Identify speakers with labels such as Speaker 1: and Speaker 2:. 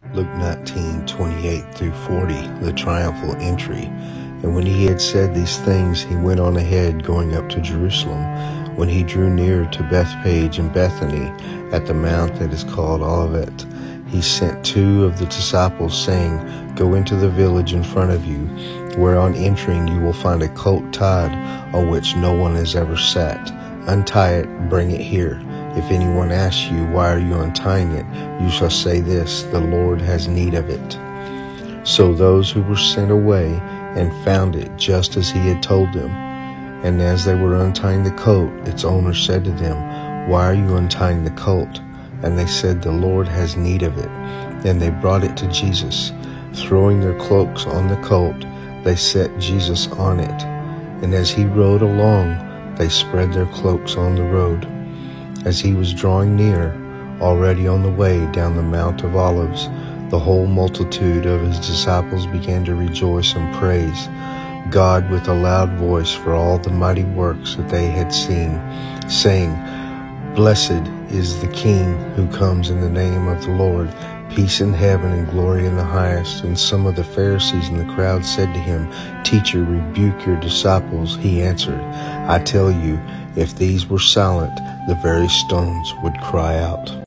Speaker 1: Luke 19:28 through 40, the triumphal entry. And when he had said these things, he went on ahead, going up to Jerusalem. When he drew near to Bethphage and Bethany, at the mount that is called Olivet, he sent two of the disciples, saying, Go into the village in front of you, where on entering you will find a colt tied, on which no one has ever sat. Untie it, bring it here. If anyone asks you, Why are you untying it? You shall say this, The Lord has need of it. So those who were sent away and found it just as he had told them. And as they were untying the colt, its owner said to them, Why are you untying the colt? And they said, The Lord has need of it. And they brought it to Jesus. Throwing their cloaks on the colt, they set Jesus on it. And as he rode along, they spread their cloaks on the road. As he was drawing near, already on the way down the Mount of Olives, the whole multitude of his disciples began to rejoice and praise God with a loud voice for all the mighty works that they had seen, saying, Blessed is the King who comes in the name of the Lord, peace in heaven and glory in the highest. And some of the Pharisees in the crowd said to him, Teacher, rebuke your disciples. He answered, I tell you, if these were silent, the very stones would cry out.